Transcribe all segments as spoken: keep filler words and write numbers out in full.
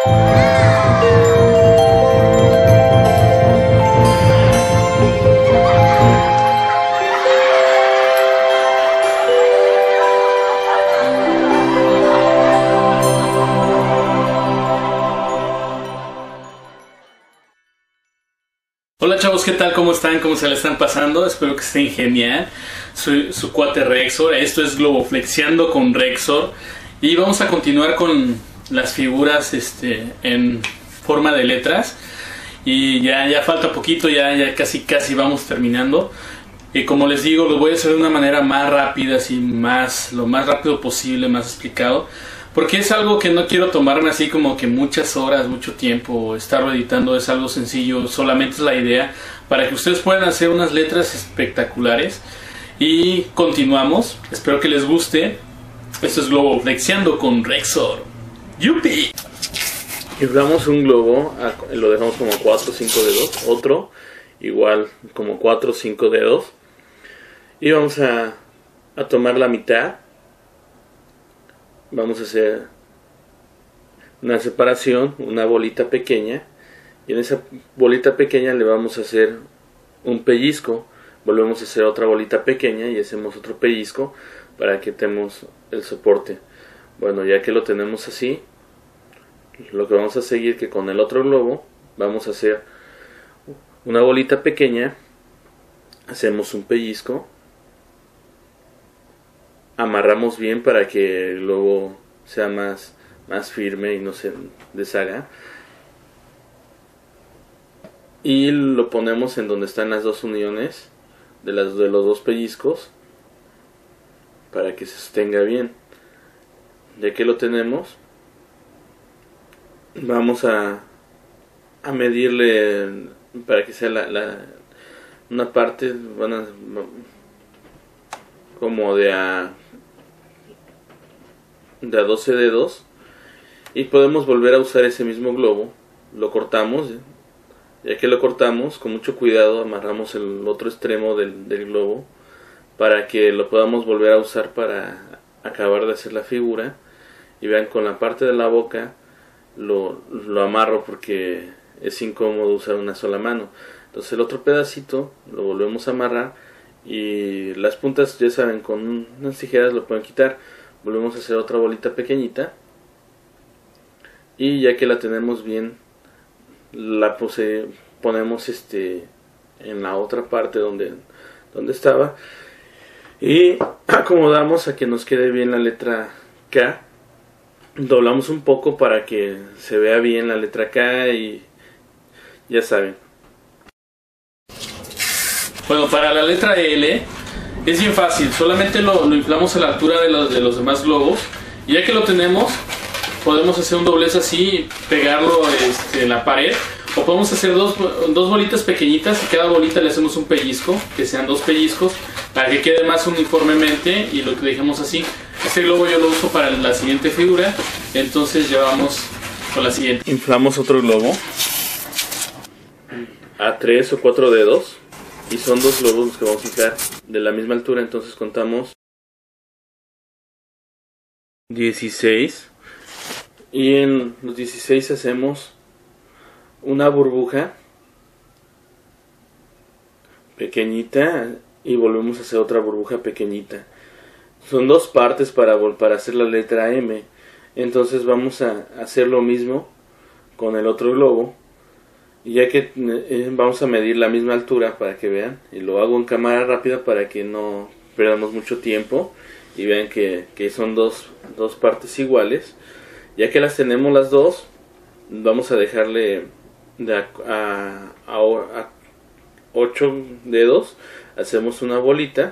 Hola chavos, ¿qué tal? ¿Cómo están? ¿Cómo se le están pasando? Espero que estén genial. Soy su cuate Rexor. Esto es Globoflexeando con Rexor. Y vamos a continuar con las figuras este, en forma de letras. Y ya, ya falta poquito, ya, ya casi casi vamos terminando. Y como les digo, lo voy a hacer de una manera más rápida, así más, lo más rápido posible, más explicado. Porque es algo que no quiero tomarme así como que muchas horas, mucho tiempo, estarlo editando. Es algo sencillo, solamente es la idea para que ustedes puedan hacer unas letras espectaculares. Y continuamos, espero que les guste. Esto es Globoflexeando con Rexor. ¡Yupi! Inflamos un globo, lo dejamos como cuatro o cinco dedos. Otro, igual como cuatro o cinco dedos. Y vamos a, a tomar la mitad. Vamos a hacer una separación, una bolita pequeña, y en esa bolita pequeña le vamos a hacer un pellizco. Volvemos a hacer otra bolita pequeña y hacemos otro pellizco para que tengamos el soporte. Bueno, ya que lo tenemos así, lo que vamos a seguir que con el otro globo vamos a hacer una bolita pequeña, hacemos un pellizco, amarramos bien para que el globo sea más, más firme y no se deshaga. Y lo ponemos en donde están las dos uniones de, las, de los dos pellizcos para que se sostenga bien. Ya que lo tenemos, vamos a, a medirle para que sea la, la, una parte van a, como de a de a doce dedos, y podemos volver a usar ese mismo globo. Lo cortamos, ya que lo cortamos con mucho cuidado amarramos el otro extremo del, del globo para que lo podamos volver a usar para acabar de hacer la figura. Y vean, con la parte de la boca lo, lo amarro porque es incómodo usar una sola mano. Entonces el otro pedacito lo volvemos a amarrar y las puntas, ya saben, con unas tijeras lo pueden quitar. Volvemos a hacer otra bolita pequeñita y ya que la tenemos bien, la pose, ponemos este en la otra parte donde, donde estaba, y acomodamos a que nos quede bien la letra K. Doblamos un poco para que se vea bien la letra K y ya saben. Bueno, para la letra L es bien fácil, solamente lo, lo inflamos a la altura de los, de los demás globos, y ya que lo tenemos podemos hacer un doblez así, pegarlo este, en la pared, o podemos hacer dos, dos bolitas pequeñitas y cada bolita le hacemos un pellizco, que sean dos pellizcos para que quede más uniformemente y lo que dejemos así. Este globo yo lo uso para la siguiente figura, entonces ya vamos con la siguiente. Inflamos otro globo a tres o cuatro dedos. Y son dos globos los que vamos a inflar de la misma altura, entonces contamos dieciséis. Y en los dieciséis hacemos una burbuja pequeñita y volvemos a hacer otra burbuja pequeñita. Son dos partes para, para hacer la letra M. Entonces vamos a hacer lo mismo con el otro globo. Y ya que eh, vamos a medir la misma altura para que vean, y lo hago en cámara rápida para que no perdamos mucho tiempo y vean que, que son dos, dos partes iguales. Ya que las tenemos las dos, vamos a dejarle de a, a, a, a ocho dedos, hacemos una bolita,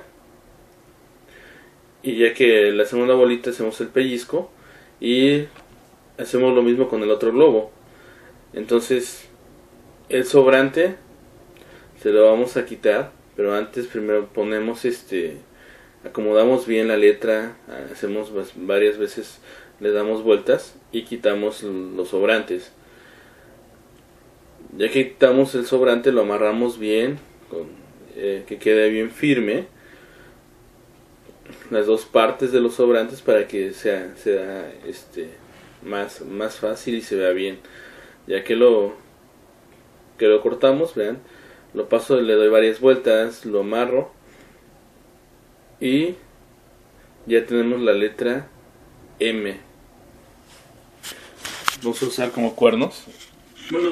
y ya que le hacemos la bolita hacemos el pellizco y hacemos lo mismo con el otro globo. Entonces el sobrante se lo vamos a quitar, pero antes primero ponemos este, acomodamos bien la letra, hacemos varias veces, le damos vueltas y quitamos los sobrantes. Ya que quitamos el sobrante lo amarramos bien, con, eh, que quede bien firme las dos partes de los sobrantes para que sea, sea este, más, más fácil y se vea bien. Ya que lo, que lo cortamos, vean, lo paso, le doy varias vueltas, lo amarro y ya tenemos la letra M. Vamos a usar como cuernos. Bueno,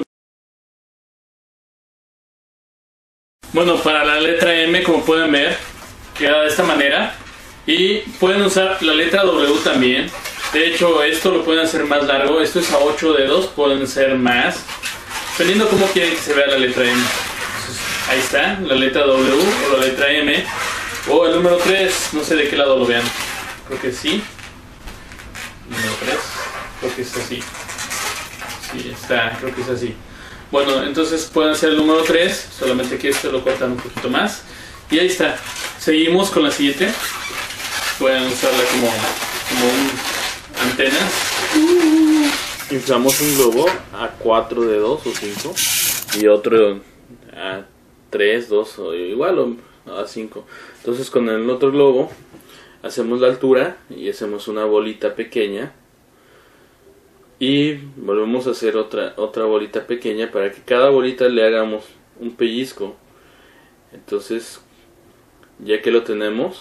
bueno, para la letra M, como pueden ver, queda de esta manera. Y pueden usar la letra W también. De hecho, esto lo pueden hacer más largo. Esto es a ocho dedos, pueden ser más, dependiendo cómo quieren que se vea la letra M. Entonces, ahí está, la letra W o la letra M. O el número tres, no sé de qué lado lo vean. Creo que sí. Número tres, creo que es así. Sí, está, creo que es así. Bueno, entonces pueden hacer el número tres, solamente que esto lo cortan un poquito más. Y ahí está. Seguimos con la siguiente. Pueden usarla como, como un antena. Inflamos un globo a cuatro dedos o cinco. Y otro a tres, dos o igual o a cinco. Entonces con el otro globo hacemos la altura y hacemos una bolita pequeña. Y volvemos a hacer otra, otra bolita pequeña para que cada bolita le hagamos un pellizco. Entonces, ya que lo tenemos,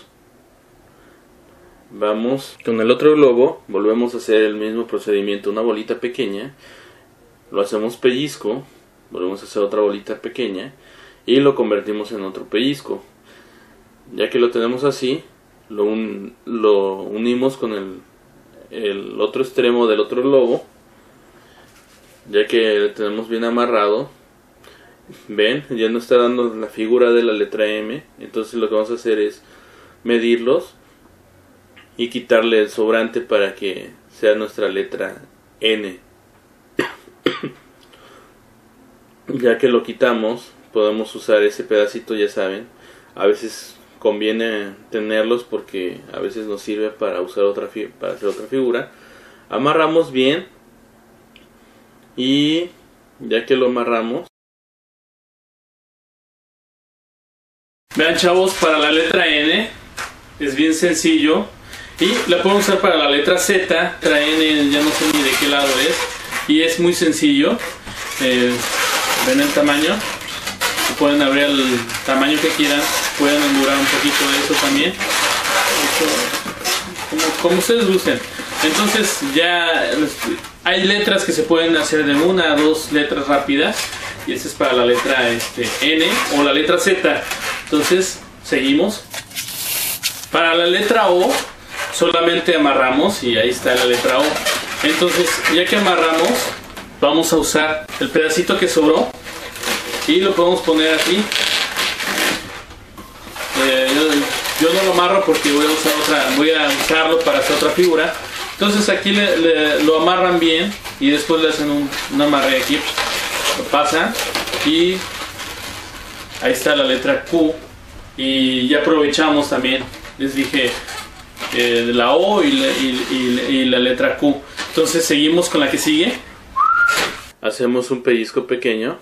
vamos con el otro globo, volvemos a hacer el mismo procedimiento, una bolita pequeña, lo hacemos pellizco, volvemos a hacer otra bolita pequeña y lo convertimos en otro pellizco. Ya que lo tenemos así, lo, un, lo unimos con el el otro extremo del otro globo, ya que lo tenemos bien amarrado. Ven, ya nos está dando la figura de la letra M. Entonces lo que vamos a hacer es medirlos y quitarle el sobrante para que sea nuestra letra N. Ya que lo quitamos, podemos usar ese pedacito, ya saben, a veces conviene tenerlos porque a veces nos sirve para usar otra para hacer otra figura. Amarramos bien y ya que lo amarramos, vean, chavos, para la letra N es bien sencillo y la pueden usar para la letra Z. La N ya no sé ni de qué lado es y es muy sencillo. Eh, ven el tamaño, pueden abrir el tamaño que quieran, pueden endurar un poquito de eso también, eso, como, como ustedes gusten. Entonces ya hay letras que se pueden hacer de una a dos letras rápidas y esta es para la letra este, N o la letra Z. Entonces seguimos. Para la letra O solamente amarramos y ahí está la letra O. Entonces ya que amarramos, vamos a usar el pedacito que sobró y lo podemos poner aquí. Eh, yo, yo no lo amarro porque voy a usar otra, voy a usarlo para hacer otra figura. Entonces aquí le, le, lo amarran bien y después le hacen un, un amarre aquí, lo pasan y ahí está la letra Q. Y ya aprovechamos también, les dije, eh, la O y la, y, y, y la letra Q. Entonces seguimos con la que sigue. Hacemos un pellizco pequeño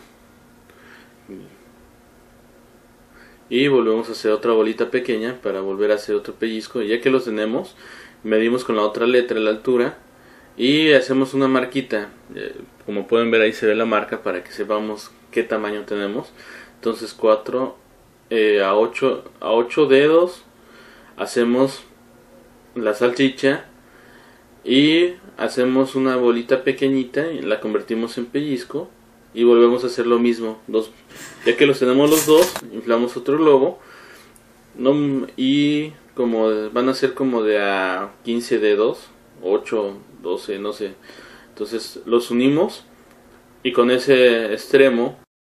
y volvemos a hacer otra bolita pequeña para volver a hacer otro pellizco. Y ya que los tenemos, medimos con la otra letra la altura y hacemos una marquita. Eh, como pueden ver, ahí se ve la marca para que sepamos qué tamaño tenemos. Entonces cuatro eh, a ocho a ocho dedos hacemos la salchicha y hacemos una bolita pequeñita y la convertimos en pellizco y volvemos a hacer lo mismo. Dos, ya que los tenemos los dos, inflamos otro globo, no, y como van a ser como de a quince dedos, ocho, doce, no sé. Entonces los unimos y con ese extremo.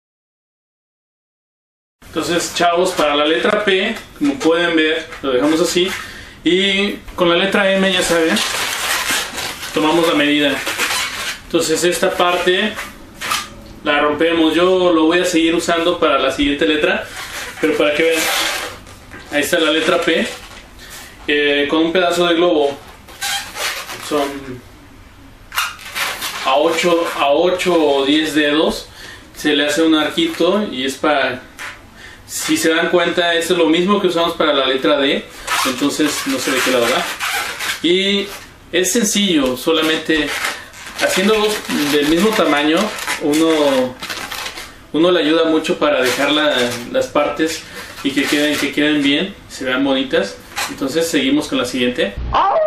Entonces, chavos, para la letra P, como pueden ver, lo dejamos así. Y con la letra M, ya saben, tomamos la medida. Entonces esta parte la rompemos. Yo lo voy a seguir usando para la siguiente letra, pero para que vean, ahí está la letra P. Eh, con un pedazo de globo son a ocho, a ocho o diez dedos, se le hace un arquito y es para, si se dan cuenta, esto es lo mismo que usamos para la letra D. Entonces no sé de qué lado va. Y es sencillo, solamente haciendo dos del mismo tamaño, uno, uno le ayuda mucho para dejar la, las partes y que queden, que queden bien, se vean bonitas. Entonces seguimos con la siguiente.